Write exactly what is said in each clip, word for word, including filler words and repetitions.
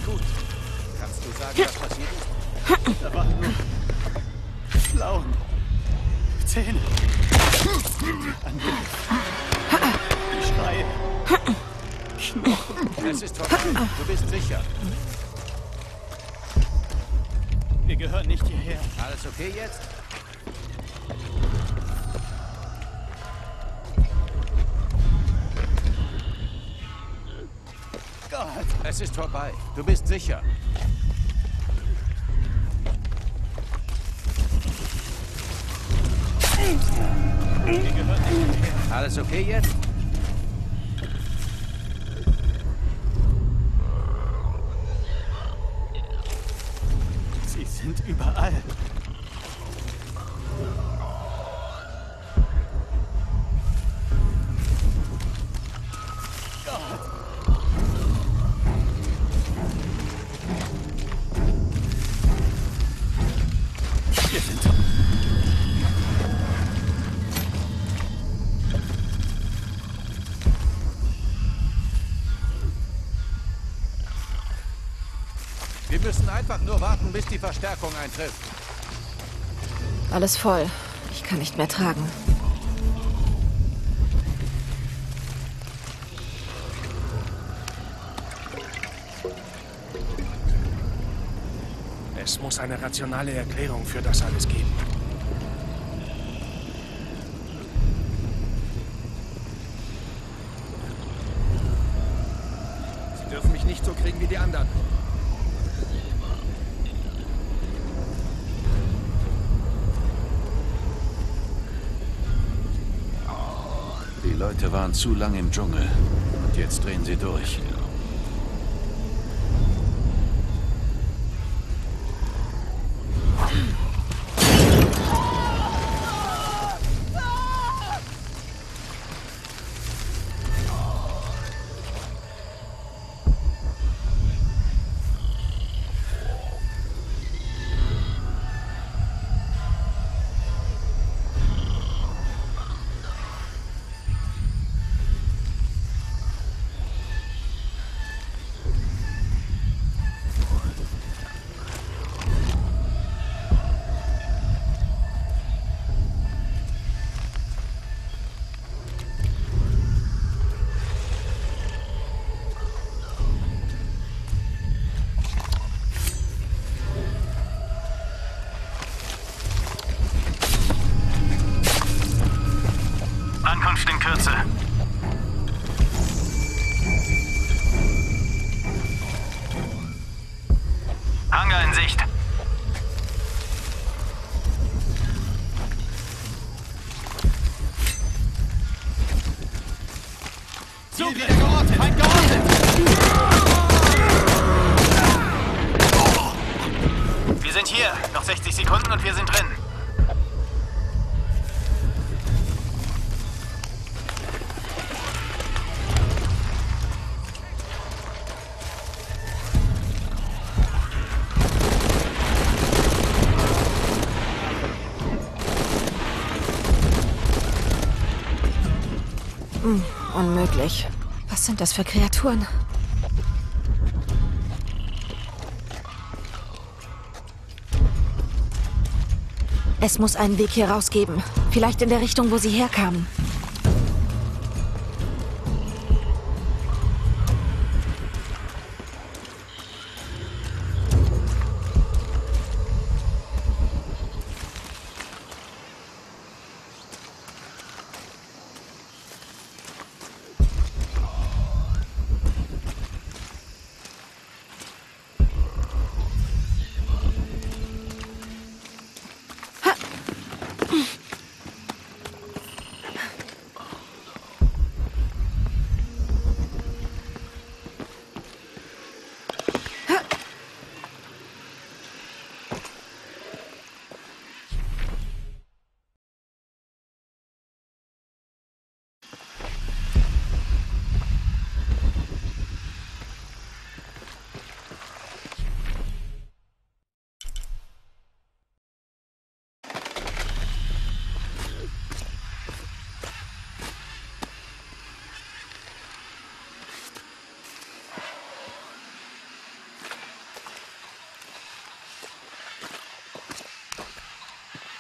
gut. Kannst du sagen, was passiert ist? Da waren nur Klauen, Zähne, an die Schreie, Knochen. Es ist vorbei. Du bist sicher. Wir gehören nicht hierher. Alles okay jetzt? Gott. Es ist vorbei. Du bist sicher. Wir gehören nicht hierher. Alles okay jetzt? Sie sind überall. Wir sind... Wir müssen einfach nur warten, bis die Verstärkung eintrifft. Alles voll. Ich kann nicht mehr tragen. Es muss eine rationale Erklärung für das alles geben. Sie dürfen mich nicht so kriegen wie die anderen. Die Leute waren zu lange im Dschungel und jetzt drehen sie durch. Ankunft in Kürze. Hangar in Sicht. Ziel wieder geortet! Feind geortet! Wir sind hier. Noch sechzig Sekunden und wir sind drin. Hm, unmöglich. Was sind das für Kreaturen? Es muss einen Weg hier raus geben. Vielleicht in der Richtung, wo sie herkamen.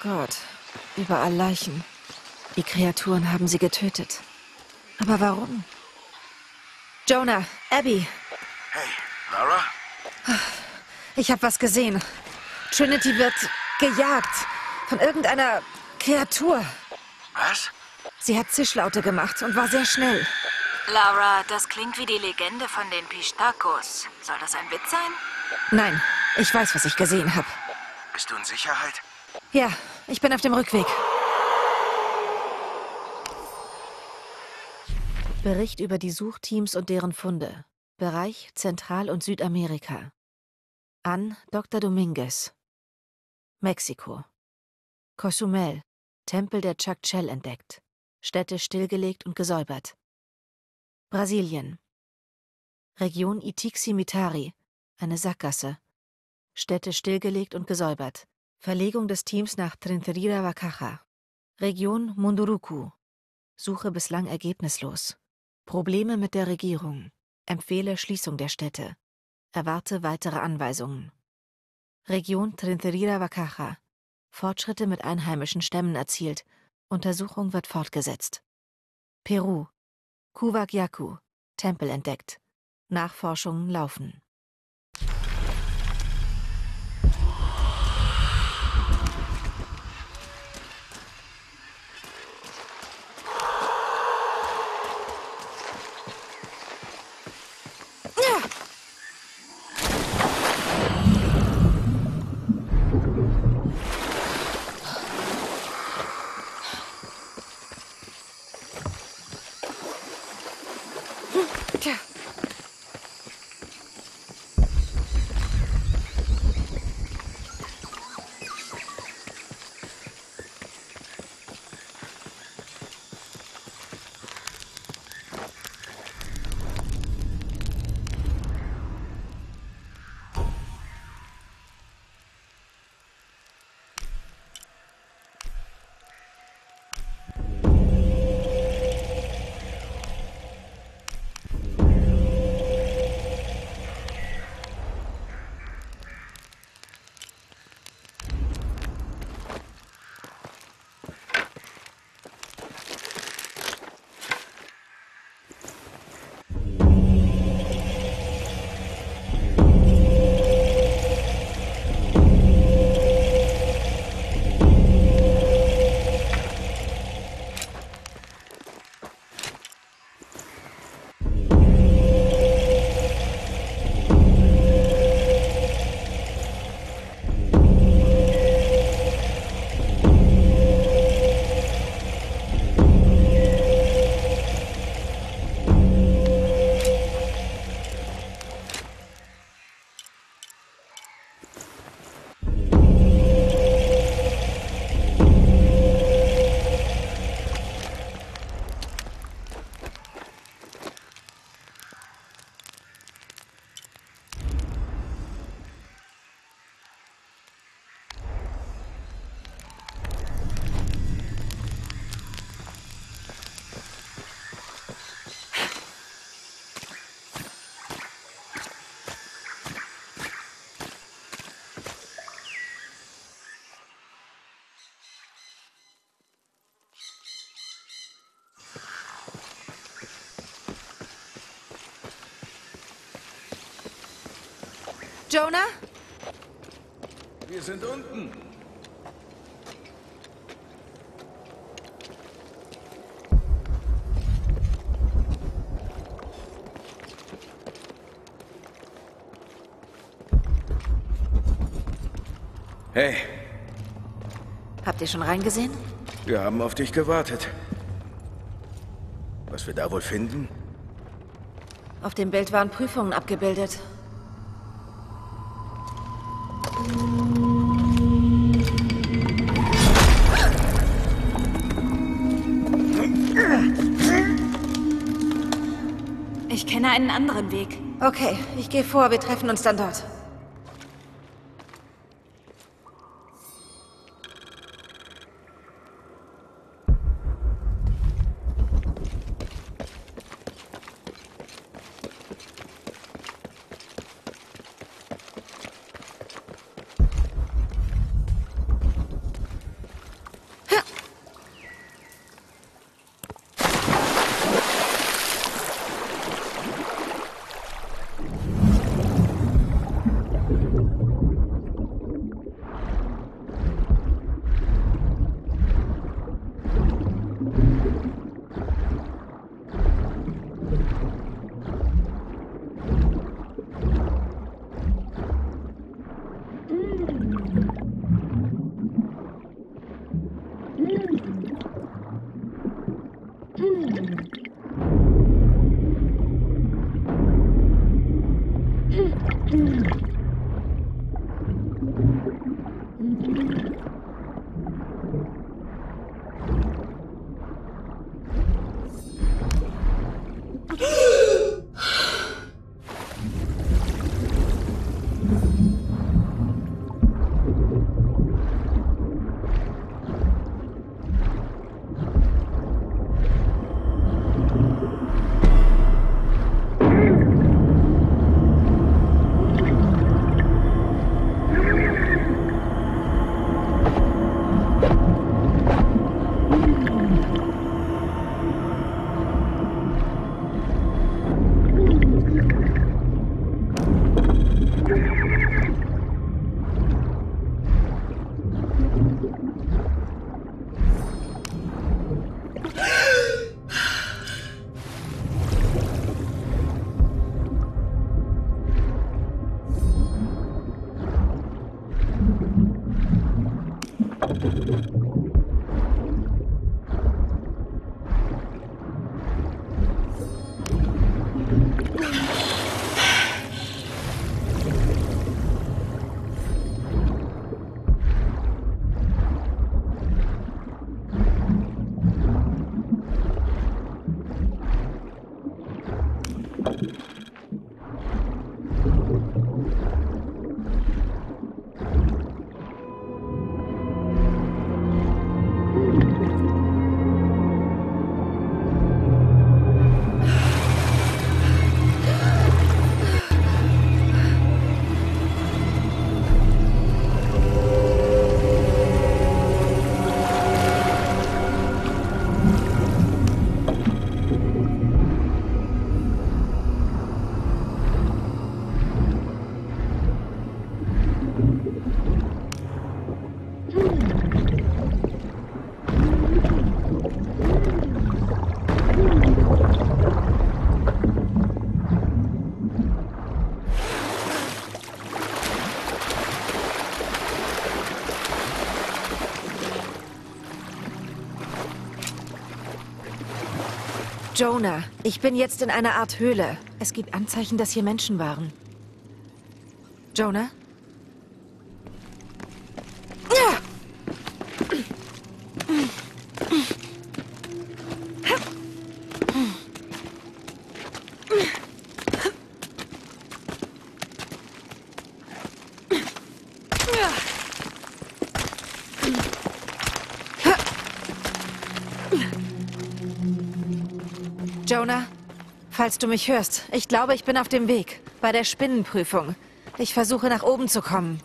Gott. Überall Leichen. Die Kreaturen haben sie getötet. Aber warum? Jonah, Abby. Hey, Lara? Ich habe was gesehen. Trinity wird gejagt von irgendeiner Kreatur. Was? Sie hat Zischlaute gemacht und war sehr schnell. Lara, das klingt wie die Legende von den Pistakos. Soll das ein Witz sein? Nein, ich weiß, was ich gesehen habe. Bist du in Sicherheit? Ja, ich bin auf dem Rückweg. Bericht über die Suchteams und deren Funde. Bereich Zentral- und Südamerika. An Doktor Dominguez. Mexiko. Cozumel, Tempel der Chakchel entdeckt. Städte stillgelegt und gesäubert. Brasilien. Region Itixi-Mitari, eine Sackgasse. Städte stillgelegt und gesäubert. Verlegung des Teams nach Trinterira-Wacaja. Region Munduruku. Suche bislang ergebnislos. Probleme mit der Regierung. Empfehle Schließung der Städte. Erwarte weitere Anweisungen. Region Trinterira-Wacaja. Fortschritte mit einheimischen Stämmen erzielt. Untersuchung wird fortgesetzt. Peru. Kuwagyaku. Tempel entdeckt. Nachforschungen laufen. Jonah? Wir sind unten. Hey, Habt ihr schon reingesehen? wir haben auf dich gewartet. Was wir da wohl finden? Auf dem Bild waren Prüfungen abgebildet. Ich kenne einen anderen Weg. Okay, ich gehe vor, wir treffen uns dann dort. Jonah, ich bin jetzt in einer Art Höhle. Es gibt Anzeichen, dass hier Menschen waren. Jonah? Jonah, falls du mich hörst, ich glaube, ich bin auf dem Weg. Bei der Spinnenprüfung. Ich versuche, nach oben zu kommen.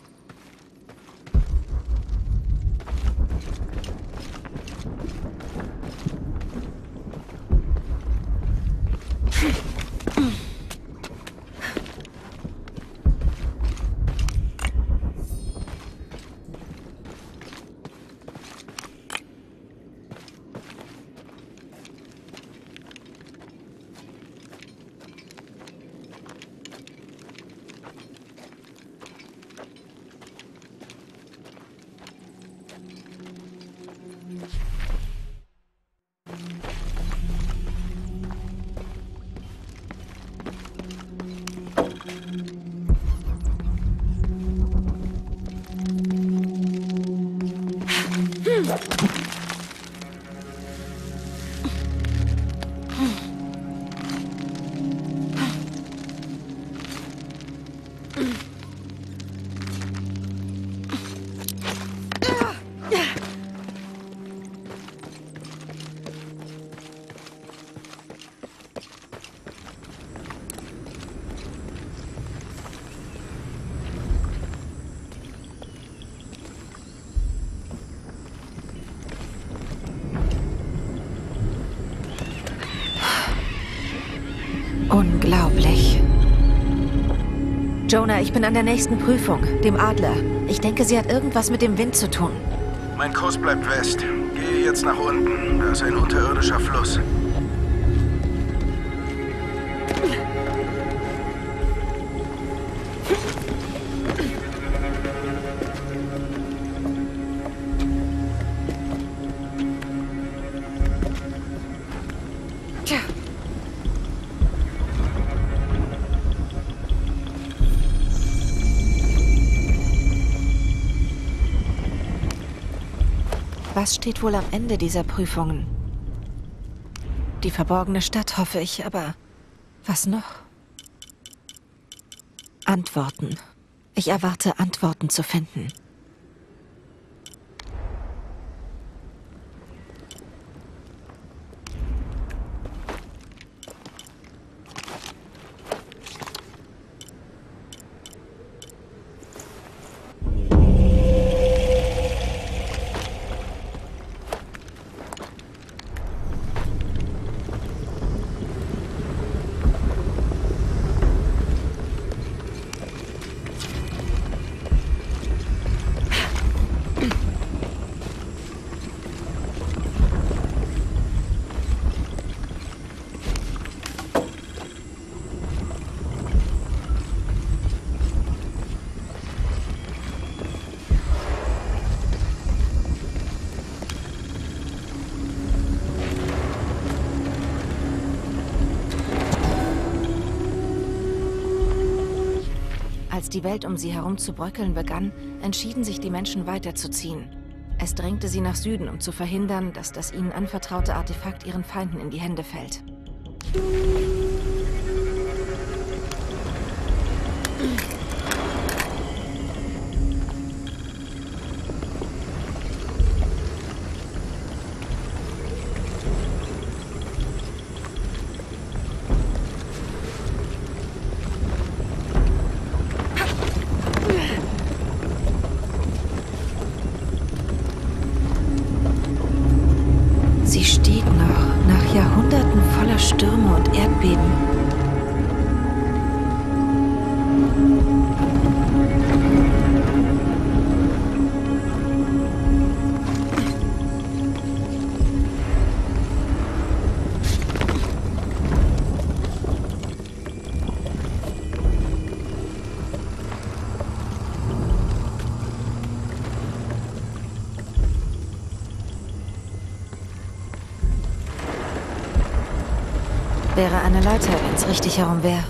Unglaublich. Jonah, ich bin an der nächsten Prüfung, dem Adler. Ich denke, sie hat irgendwas mit dem Wind zu tun. Mein Kurs bleibt West. Gehe jetzt nach unten. Da ist ein unterirdischer Fluss. Tja. Was steht wohl am Ende dieser Prüfungen? Die verborgene Stadt, hoffe ich, aber was noch? Antworten. Ich erwarte, Antworten zu finden. Als die Welt um sie herum zu bröckeln begann, entschieden sich die Menschen weiterzuziehen. Es drängte sie nach Süden, um zu verhindern, dass das ihnen anvertraute Artefakt ihren Feinden in die Hände fällt. Sie steht noch, nach Jahrhunderten voller Stürme und Erdbeben. Wäre eine Leiter, wenn es richtig herum wäre.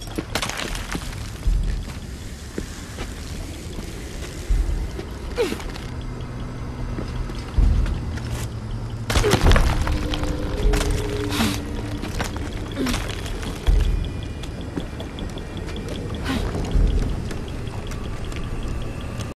Ugh.